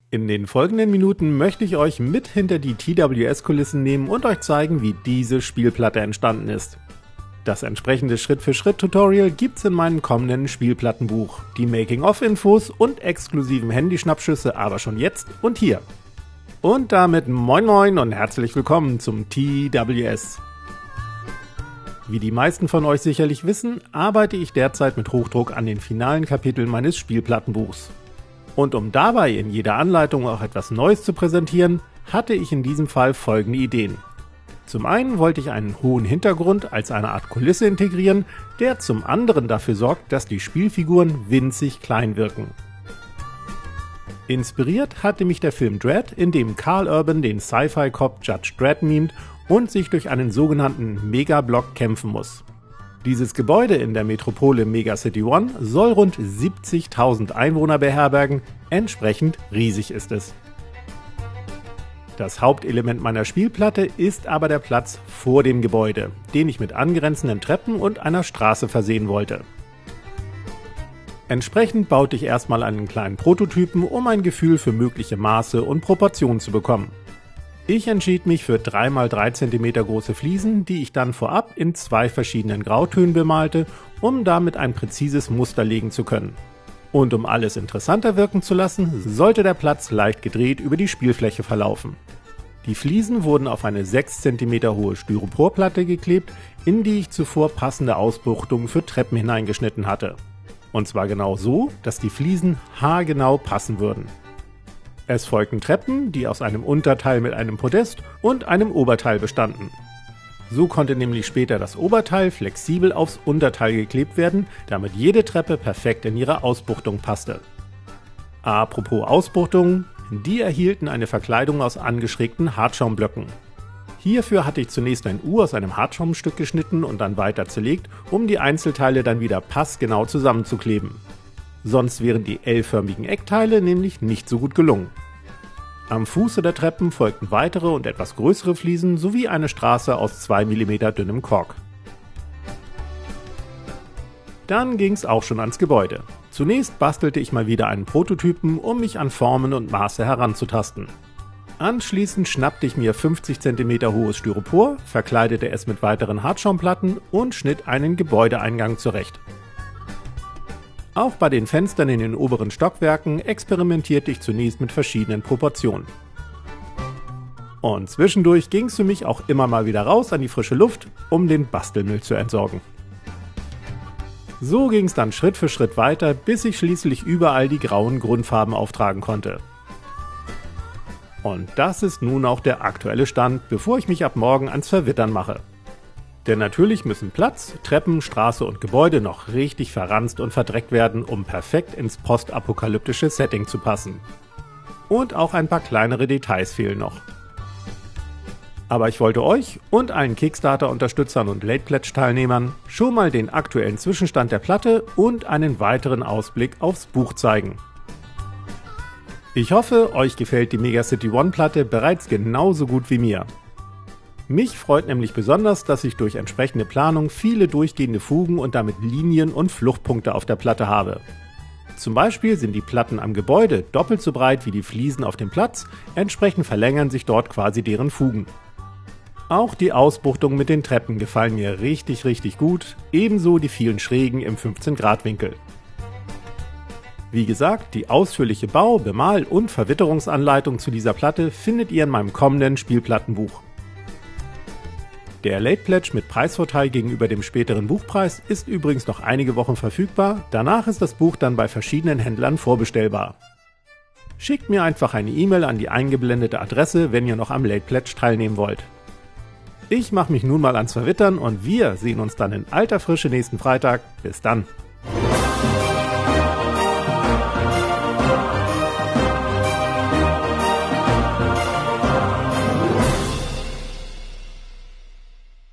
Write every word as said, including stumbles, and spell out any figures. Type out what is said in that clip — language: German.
In den folgenden Minuten möchte ich euch mit hinter die T W S-Kulissen nehmen und euch zeigen, wie diese Spielplatte entstanden ist. Das entsprechende Schritt-für-Schritt-Tutorial gibt's in meinem kommenden Spielplattenbuch. Die Making-of-Infos und exklusiven Handyschnappschüsse aber schon jetzt und hier. Und damit moin moin und herzlich willkommen zum T W S. Wie die meisten von euch sicherlich wissen, arbeite ich derzeit mit Hochdruck an den finalen Kapiteln meines Spielplattenbuchs. Und um dabei in jeder Anleitung auch etwas Neues zu präsentieren, hatte ich in diesem Fall folgende Ideen. Zum einen wollte ich einen hohen Hintergrund als eine Art Kulisse integrieren, der zum anderen dafür sorgt, dass die Spielfiguren winzig klein wirken. Inspiriert hatte mich der Film Dredd, in dem Karl Urban den Sci-Fi-Cop Judge Dredd mimt und sich durch einen sogenannten Megablock kämpfen muss. Dieses Gebäude in der Metropole Megacity One soll rund siebzigtausend Einwohner beherbergen, entsprechend riesig ist es. Das Hauptelement meiner Spielplatte ist aber der Platz vor dem Gebäude, den ich mit angrenzenden Treppen und einer Straße versehen wollte. Entsprechend baute ich erstmal einen kleinen Prototypen, um ein Gefühl für mögliche Maße und Proportionen zu bekommen. Ich entschied mich für drei mal drei Zentimeter große Fliesen, die ich dann vorab in zwei verschiedenen Grautönen bemalte, um damit ein präzises Muster legen zu können. Und um alles interessanter wirken zu lassen, sollte der Platz leicht gedreht über die Spielfläche verlaufen. Die Fliesen wurden auf eine sechs Zentimeter hohe Styroporplatte geklebt, in die ich zuvor passende Ausbuchtungen für Treppen hineingeschnitten hatte. Und zwar genau so, dass die Fliesen haargenau passen würden. Es folgten Treppen, die aus einem Unterteil mit einem Podest und einem Oberteil bestanden. So konnte nämlich später das Oberteil flexibel aufs Unterteil geklebt werden, damit jede Treppe perfekt in ihre Ausbuchtung passte. Apropos Ausbuchtungen, die erhielten eine Verkleidung aus angeschrägten Hartschaumblöcken. Hierfür hatte ich zunächst ein U aus einem Hartschaumstück geschnitten und dann weiter zerlegt, um die Einzelteile dann wieder passgenau zusammenzukleben. Sonst wären die L-förmigen Eckteile nämlich nicht so gut gelungen. Am Fuße der Treppen folgten weitere und etwas größere Fliesen sowie eine Straße aus zwei Millimeter dünnem Kork. Dann ging's auch schon ans Gebäude. Zunächst bastelte ich mal wieder einen Prototypen, um mich an Formen und Maße heranzutasten. Anschließend schnappte ich mir fünfzig Zentimeter hohes Styropor, verkleidete es mit weiteren Hartschaumplatten und schnitt einen Gebäudeeingang zurecht. Auch bei den Fenstern in den oberen Stockwerken experimentierte ich zunächst mit verschiedenen Proportionen. Und zwischendurch ging es für mich auch immer mal wieder raus an die frische Luft, um den Bastelmüll zu entsorgen. So ging es dann Schritt für Schritt weiter, bis ich schließlich überall die grauen Grundfarben auftragen konnte. Und das ist nun auch der aktuelle Stand, bevor ich mich ab morgen ans Verwittern mache. Denn natürlich müssen Platz, Treppen, Straße und Gebäude noch richtig verranzt und verdreckt werden, um perfekt ins postapokalyptische Setting zu passen. Und auch ein paar kleinere Details fehlen noch. Aber ich wollte euch und allen Kickstarter-Unterstützern und Late Pledge-Teilnehmern schon mal den aktuellen Zwischenstand der Platte und einen weiteren Ausblick aufs Buch zeigen. Ich hoffe, euch gefällt die Megacity One Platte bereits genauso gut wie mir. Mich freut nämlich besonders, dass ich durch entsprechende Planung viele durchgehende Fugen und damit Linien und Fluchtpunkte auf der Platte habe. Zum Beispiel sind die Platten am Gebäude doppelt so breit wie die Fliesen auf dem Platz, entsprechend verlängern sich dort quasi deren Fugen. Auch die Ausbuchtungen mit den Treppen gefallen mir richtig richtig gut, ebenso die vielen Schrägen im fünfzehn Grad Winkel. Wie gesagt, die ausführliche Bau-, Bemal- und Verwitterungsanleitung zu dieser Platte findet ihr in meinem kommenden Spielplattenbuch. Der Late Pledge mit Preisvorteil gegenüber dem späteren Buchpreis ist übrigens noch einige Wochen verfügbar, danach ist das Buch dann bei verschiedenen Händlern vorbestellbar. Schickt mir einfach eine E-Mail an die eingeblendete Adresse, wenn ihr noch am Late Pledge teilnehmen wollt. Ich mache mich nun mal ans Verwittern und wir sehen uns dann in alter Frische nächsten Freitag. Bis dann!